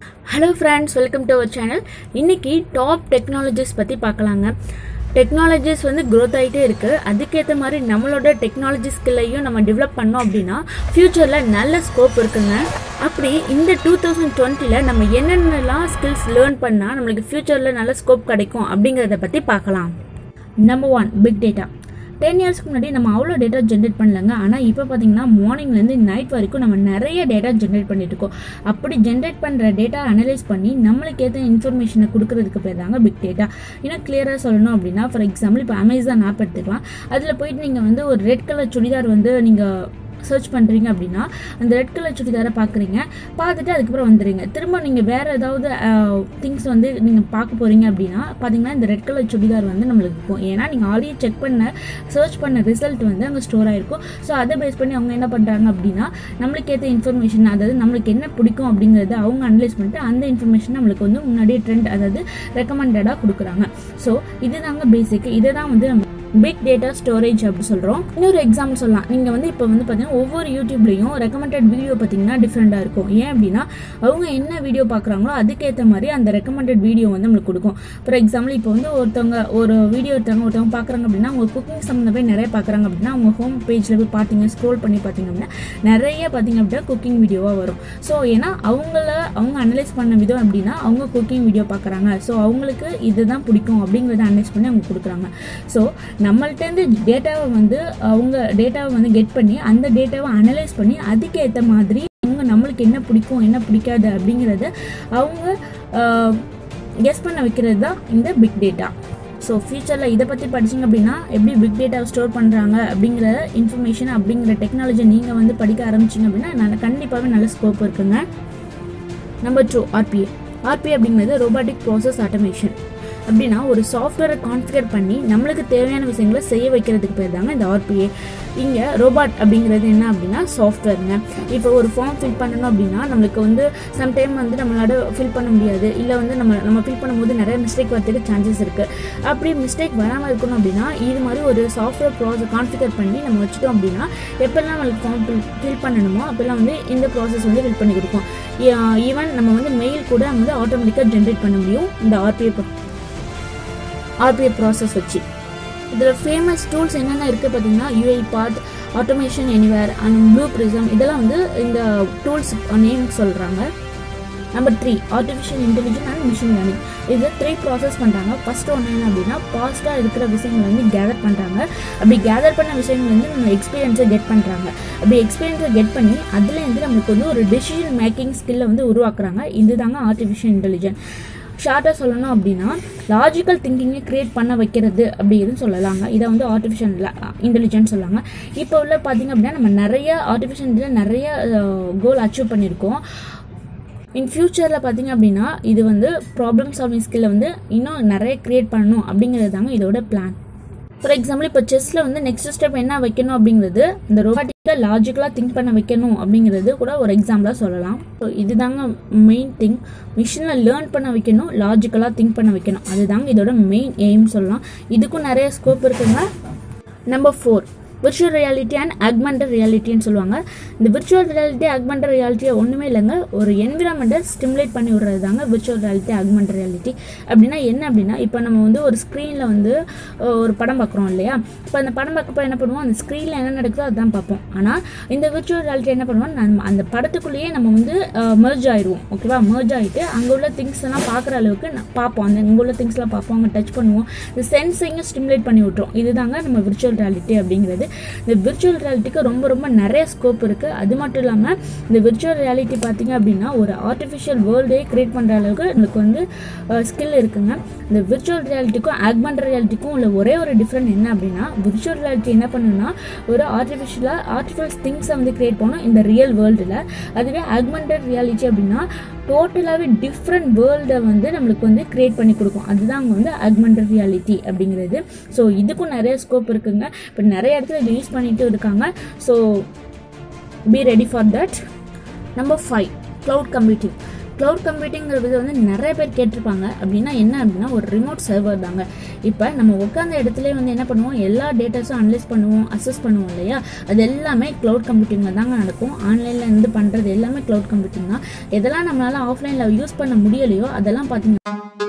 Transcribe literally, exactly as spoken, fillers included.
Hello friends, welcome to our channel. இன்னைக்கு top technologies பத்தி பார்க்கலாங்க. டெக்னாலஜிஸ் வந்து growth ஆயிட்டே இருக்கு. அதுக்கேத்த மாதிரி நம்மளோட டெக்னாலஜி ஸ்கில்லையும் நம்ம டெவலப் பண்ணோம் அப்படினா ஃபியூச்சர்ல நல்ல ஸ்கோப் இருக்குங்க. அப்படி இந்த twenty twenty ல நம்ம என்னென்னலாம் ஸ்கில்ஸ் லேர்ன் பண்ணா நமக்கு ஃபியூச்சர்ல நல்ல ஸ்கோப் கிடைக்கும் அப்படிங்கறத பத்தி பார்க்கலாம். Number one, big data. ten இயர்ஸ்க்கு முன்னாடி நம்ம அவ்வளோ டேட்டா ஜென்ரேட் பண்ணலங்க. ஆனால் இப்போ பார்த்தீங்கன்னா மார்னிங்லேருந்து நைட் வரைக்கும் நம்ம நிறைய டேட்டா ஜென்ரேட் பண்ணிட்டு இருக்கோம். அப்படி ஜென்ரேட் பண்ணுற டேட்டா அனலைஸ் பண்ணி நம்மளுக்கு ஏற்ற இன்ஃபர்மேஷனை கொடுக்கறதுக்கு பேர் தாங்க பிக் டேட்டா. இன்னும் கிளியராக சொல்லணும் அப்படின்னா, ஃபார் எக்ஸாம்பிள் இப்போ அமேசான் ஆப் எடுத்துக்கலாம். அதில் போயிட்டு நீங்கள் வந்து ஒரு ரெட் கலர் சுடிதார் வந்து நீங்கள் சர்ச் பண்ணுறீங்க அப்படின்னா அந்த ரெட் கலர் சுடிதாரை பார்க்குறீங்க, பார்த்துட்டு அதுக்கப்புறம் வந்துடுங்க. திரும்ப நீங்கள் வேறு ஏதாவது திங்ஸ் வந்து நீங்கள் பார்க்க போகிறீங்க அப்படின்னா பார்த்தீங்கன்னா இந்த ரெட் கலர் சுடிதார் வந்து நம்மளுக்கு இருக்கும். ஏன்னா நீங்கள் ஆல்ரெடி செக் பண்ண சர்ச் பண்ண ரிசல்ட் வந்து அங்கே ஸ்டோர் ஆகிருக்கும். ஸோ அதை பேஸ் பண்ணி அவங்க என்ன பண்ணுறாங்க அப்படின்னா நம்மளுக்கு ஏற்ற இன்ஃபர்மேஷன், அதாவது நம்மளுக்கு என்ன பிடிக்கும் அப்படிங்கிறத அவங்க அனலைஸ் பண்ணிட்டு அந்த இன்ஃபர்மேஷன் நம்மளுக்கு வந்து முன்னாடியே ட்ரெண்ட், அதாவது ரெக்கமெண்டடாக கொடுக்குறாங்க. ஸோ இதுதாங்க பேசிக். இதை தான் வந்து நம்ம பிக் டேட்டா ஸ்டோரேஜ் அப்படி சொல்கிறோம். இன்னொரு எக்ஸாம்பிள் சொல்லலாம். நீங்கள் வந்து இப்போ வந்து பார்த்தீங்கன்னா ஒவ்வொரு யூடியூப்லேயும் ரெக்கமெண்டட் வீடியோ பார்த்தீங்கன்னா டிஃப்ரெண்ட்டாக இருக்கும். ஏன் அப்படின்னா அவங்க என்ன வீடியோ பார்க்குறாங்களோ அதுக்கேற்ற மாதிரி அந்த ரெக்கமெண்டட் வீடியோ வந்து நம்மளுக்கு கொடுக்கும். ஃபார் எக்ஸாம்பிள் இப்போ வந்து ஒருத்தவங்க ஒரு வீடியோ ஒருத்தவங்க ஒருத்தவங்க பார்க்குறாங்க அப்படின்னா அவங்க குக்கிங் சம்மந்தமாக நிறைய பார்க்குறாங்க அப்படின்னா அவங்க ஹோம் பேஜில் போய் பார்த்தீங்க, ஸ்க்ரோல் பண்ணி பார்த்தீங்க அப்படின்னா நிறைய பார்த்தீங்க அப்படின்னா குக்கிங் வீடியோவாக வரும். ஸோ ஏன்னா அவங்கள அவங்க அனலைஸ் பண்ண விதம் அப்படின்னா அவங்க குக்கிங் வீடியோ பார்க்குறாங்க, ஸோ அவங்களுக்கு இதுதான் பிடிக்கும் அப்படிங்கிறத அனலைஸ் பண்ணி அவங்க கொடுக்குறாங்க. ஸோ நம்மள்டேருந்து டேட்டாவை வந்து அவங்க டேட்டாவை வந்து கெட் பண்ணி அந்த டேட்டாவை அனலைஸ் பண்ணி அதுக்கு ஏற்ற மாதிரி அவங்க நம்மளுக்கு என்ன பிடிக்கும் என்ன பிடிக்காது அப்படிங்கிறத அவங்க கெஸ் பண்ண வைக்கிறது தான் இந்த பிக் டேட்டா. ஸோ ஃபியூச்சரில் இதை பற்றி படிச்சிங்க அப்படின்னா எப்படி பிக் டேட்டாவை ஸ்டோர் பண்ணுறாங்க அப்படிங்கிற இன்ஃபர்மேஷன் அப்படிங்கிற டெக்னாலஜி நீங்கள் வந்து படிக்க ஆரம்பிச்சிங்க அப்படின்னா நல்ல கண்டிப்பாகவே நல்ல ஸ்கோப் இருக்குங்க. Number two, RPA. ஆர்பிஏ அப்படிங்கிறது ரோபாட்டிக் ப்ராசஸ் ஆட்டோமேஷன். அப்படின்னா ஒரு சாஃப்ட்வேரை கான்ஃபிகர் பண்ணி நம்மளுக்கு தேவையான விஷயங்களை செய்ய வைக்கிறதுக்கு பேர் தாங்க இந்த ஆர்பிஏ. இங்கே ரோபாட் அப்படிங்கிறது என்ன அப்படின்னா சாஃப்ட்வேருங்க. இப்போ ஒரு ஃபார்ம் ஃபில் பண்ணணும் அப்படின்னா நம்மளுக்கு வந்து சம்டைம் வந்து நம்மளால ஃபில் பண்ண முடியாது, இல்லை வந்து நம்ம நம்ம ஃபில் பண்ணும்போது நிறைய மிஸ்டேக் வரதுக்கு சான்சஸ் இருக்குது. அப்படி மிஸ்டேக் வராமல் இருக்கணும் அப்படின்னா இது மாதிரி ஒரு சாஃப்ட்வேர் ப்ராசஸ் கான்ஃபிகர் பண்ணி நம்ம வச்சுட்டோம் அப்படின்னா எப்பெல்லாம் நம்மளுக்கு ஃபார்ம் ஃபில் ஃபில் பண்ணணுமோ அப்போல்லாம் வந்து இந்த ப்ராசஸ் வந்து ஃபில் பண்ணி கொடுக்கும். ஈவன் நம்ம வந்து மெயில் கூட வந்து ஆட்டோமேட்டிக்காக ஜென்ரேட் பண்ண முடியும் இந்த ஆர்பிஏ ஆர்பிஏ ப்ராசஸ் வச்சு. இதில் ஃபேமஸ் டூல்ஸ் என்னென்ன இருக்குது பார்த்தீங்கன்னா UiPath, Automation Anywhere and Blue Prism, இதெல்லாம் வந்து இந்த டூல்ஸ் நேம் சொல்கிறாங்க. Number three, artificial intelligence and machine learning. இது த்ரீ ப்ராசஸ் பண்ணுறாங்க. ஃபஸ்ட்டு ஒன்று என்ன அப்படின்னா பாஸ்ட்டாக இருக்கிற விஷயங்களை வந்து கேதர் பண்ணுறாங்க. அப்படி கேதர் பண்ண விஷயங்கள் வந்து நம்ம எக்ஸ்பீரியன்ஸை கெட் பண்ணுறாங்க. அப்படி எக்ஸ்பீரியன்ஸை கெட் பண்ணி அதுலேருந்து நம்மளுக்கு வந்து ஒரு டெசிஷன் மேக்கிங் ஸ்கில்லை வந்து உருவாக்குறாங்க. இதுதாங்க ஆர்டிஃபிஷியல் இன்டெலிஜென்ஸ். ஷார்ட்டாக சொல்லணும் அப்படின்னா லாஜிக்கல் திங்கிங்கை க்ரியேட் பண்ண வைக்கிறது அப்படின்னு சொல்லலாங்க. இதை வந்து ஆர்டிஃபிஷியல் இன்டெலிஜென்ஸ் சொல்லாங்க. இப்போ உள்ள பார்த்திங்க அப்படின்னா நம்ம நிறைய ஆர்டிஃபிஷியல் இன்டெலிஜென்ஸ் நிறைய கோல் அச்சீவ் பண்ணியிருக்கோம். இன் ஃபியூச்சரில் பார்த்திங்க அப்படின்னா இது வந்து ப்ராப்ளம் சால்விங் ஸ்கில்லை வந்து இன்னும் நிறைய க்ரியேட் பண்ணணும் அப்படிங்கிறது தாங்க இதோட பிளான். ஃபார் எக்ஸாம்பிள் இப்போ செஸ்ஸில் வந்து நெக்ஸ்ட் ஸ்டெப் என்ன வைக்கணும் அப்படிங்கிறது இந்த ரோபாட்டிக்காக லாஜிக்கலாக திங்க் பண்ண வைக்கணும் அப்படிங்கிறது கூட ஒரு எக்ஸாம்பிளாக சொல்லலாம். ஸோ இதுதாங்க மெயின் திங். மிஷினில் லேர்ன் பண்ண வைக்கணும், லாஜிக்கலாக திங்க் பண்ண வைக்கணும், அதுதாங்க இதோட மெயின் எய்ம் சொல்லலாம். இதுக்கும் நிறைய ஸ்கோப் இருக்குங்க. Number four, virtual reality and augmented ரியாலிட்டின்னு சொல்லுவாங்க. இந்த விர்ச்சுவல் ரியாலிட்டி ஆக்மெண்டட் ரியாலிட்டியை ஒன்றுமே இல்லைங்க, ஒரு என்விரான்மெண்ட்டை ஸ்டிமுலேட் பண்ணி விடுறது தாங்க விர்ச்சுவல் ரியாலிட்டி ஆக்மெண்டட் ரியாலிட்டி. அப்படின்னா என்ன அப்படின்னா இப்போ நம்ம வந்து ஒரு ஸ்க்ரீனில் வந்து ஒரு படம் பார்க்குறோம் இல்லையா, இப்போ அந்த படம் பார்க்கப்போ என்ன பண்ணுவோம், அந்த ஸ்க்ரீனில் என்ன நடக்குதோ அதுதான் பார்ப்போம். ஆனால் இந்த விர்ச்சுவல் ரியாலிட்டி என்ன பண்ணுவோம், நம்ம அந்த படத்துக்குள்ளேயே நம்ம வந்து மெர்ஜ் ஆயிடுவோம். ஓகேவா, மெர்ஜ் ஆகிட்டு அங்கே உள்ள திங்ஸ் எல்லாம் பார்க்குற அளவுக்கு பார்ப்போம், அந்த இங்கே உள்ள திங்ஸ்லாம் பார்ப்போம், அங்கே டச் பண்ணுவோம், இந்த சென்ஸையும் ஸ்டிமுலேட் பண்ணி விட்டுரும். இதுதாங்க நம்ம விர்ச்சுவல் ரியாலிட்டி அப்படிங்கிறது. இந்த விர்ச்சுவல் ரியாலிட்டிக்கு ரொம்ப ரொம்ப நிறைய ஸ்கோப் இருக்குது. அது மட்டும் இல்லாமல் இந்த விர்ச்சுவல் ரியாலிட்டி பார்த்திங்க அப்படின்னா ஒரு ஆர்டிஃபிஷியல் வேர்ல்டே க்ரியேட் பண்ணுற அளவுக்கு எனக்கு வந்து ஸ்கில் இருக்குங்க. இந்த விர்ச்சுவல் ரியாலிட்டிக்கும் ஆக்மெண்டட் ரியாலிட்டிக்கும் உள்ள ஒரே ஒரு டிஃப்ரெண்ட் என்ன அப்படின்னா விர்ச்சுவல் ரியாலிட்டி என்ன பண்ணுன்னா ஒரு ஆர்டிஃபிஷியலாக ஆர்டிஃபிஷியல் திங்ஸை வந்து க்ரியேட் பண்ணோம் இந்த ரியல் வேர்ல்டில். அதுவே ஆக்மெண்டட் ரியாலிட்டி அப்படின்னா டோட்டலாகவே டிஃப்ரெண்ட் வேர்ல்டை வந்து நம்மளுக்கு வந்து க்ரியேட் பண்ணி கொடுக்கும். அதுதான் அங்கே வந்து ஆக்மெண்டட் ரியாலிட்டி அப்படிங்கிறது. ஸோ இதுக்கும் நிறைய ஸ்கோப் இருக்குங்க. இப்போ நிறைய இடத்துல இது யூஸ் பண்ணிட்டு இருக்காங்க. So be ready for that. Number five, cloud computing. Cloud கம்ப்யூட்டிங்கிறது வந்து நிறைய பேர் கேட்டிருப்பாங்க. அப்படின்னா என்ன அப்படின்னா ஒரு ரிமோட் சர்வர் தாங்க. இப்போ நம்ம உட்காந்த இடத்துல வந்து என்ன பண்ணுவோம், எல்லா டேட்டாஸும் அனலைஸ் பண்ணுவோம், அசஸ் பண்ணுவோம் இல்லையா, அது எல்லாமே க்ளவுட் கம்ப்யூட்டிங்கில் தாங்க நடக்கும். ஆன்லைனில் இருந்து பண்ணுறது எல்லாமே க்ளவுட் கம்ப்யூட்டிங் தான். எதெல்லாம் நம்மளால் ஆஃப்லைனில் யூஸ் பண்ண முடியலையோ அதெல்லாம் பார்த்தீங்கன்னா